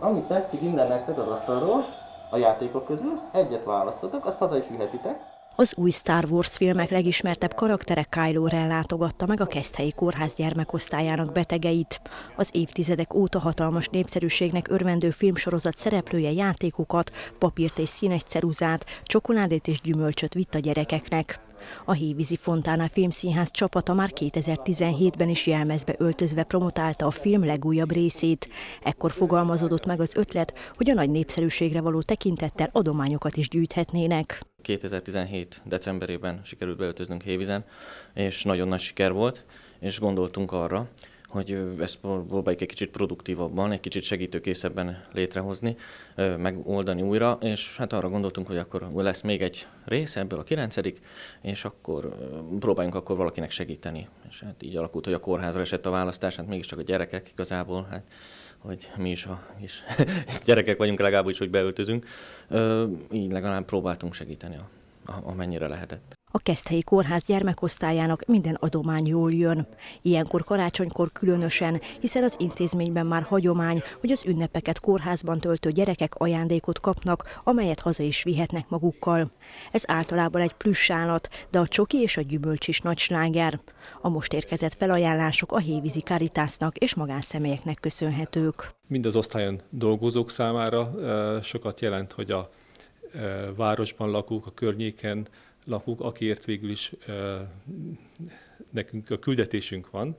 Amit tetszik innen nektek az asztalról, a játékok közül, egyet választotok, azt haza is vihetitek. Az új Star Wars filmek legismertebb karaktere Kylo Ren látogatta meg a Keszthelyi Kórház gyermekosztályának betegeit. Az évtizedek óta hatalmas népszerűségnek örvendő filmsorozat szereplője játékokat, papírt és színes ceruzát, csokoládét és gyümölcsöt vitt a gyerekeknek. A Hévízi Fontana Filmszínház csapata már 2017-ben is jelmezbe öltözve promotálta a film legújabb részét. Ekkor fogalmazódott meg az ötlet, hogy a nagy népszerűségre való tekintettel adományokat is gyűjthetnének. 2017. decemberében sikerült beöltöznünk Hévízen, és nagyon nagy siker volt, és gondoltunk arra, hogy ezt próbáljuk egy kicsit produktívabban, egy kicsit segítőkészebben létrehozni, megoldani újra, és hát arra gondoltunk, hogy akkor lesz még egy rész ebből a 9., és akkor próbáljunk akkor valakinek segíteni. És hát így alakult, hogy a kórházra esett a választás, hát mégiscsak a gyerekek igazából, hát, hogy mi is gyerekek vagyunk, legalábbis, hogy beöltözünk, így legalább próbáltunk segíteni, amennyire lehetett. A Keszthelyi Kórház gyermekosztályának minden adomány jól jön. Ilyenkor karácsonykor különösen, hiszen az intézményben már hagyomány, hogy az ünnepeket kórházban töltő gyerekek ajándékot kapnak, amelyet haza is vihetnek magukkal. Ez általában egy plüss állat, de a csoki és a gyümölcs is nagy sláger. A most érkezett felajánlások a Hévízi Caritasnak és magánszemélyeknek köszönhetők. Mind az osztályon dolgozók számára sokat jelent, hogy a városban lakók, a környéken lakók, akiért végül is nekünk a küldetésünk van,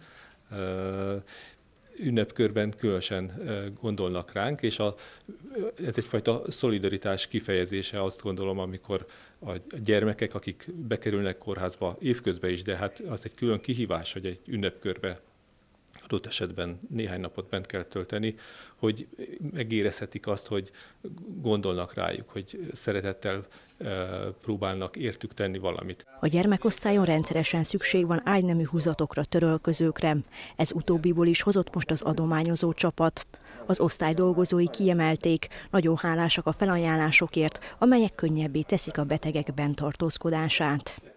ünnepkörben különösen gondolnak ránk, és ez egyfajta szolidaritás kifejezése, azt gondolom, amikor a gyermekek, akik bekerülnek kórházba évközben is, de hát az egy külön kihívás, hogy egy ünnepkörbe adott esetben néhány napot bent kell tölteni, hogy megérezhetik azt, hogy gondolnak rájuk, hogy szeretettel próbálnak értük tenni valamit. A gyermekosztályon rendszeresen szükség van ágynemű húzatokra, törölközőkre. Ez utóbbiból is hozott most az adományozó csapat. Az osztály dolgozói kiemelték, nagyon hálásak a felajánlásokért, amelyek könnyebbé teszik a betegek bent tartózkodását.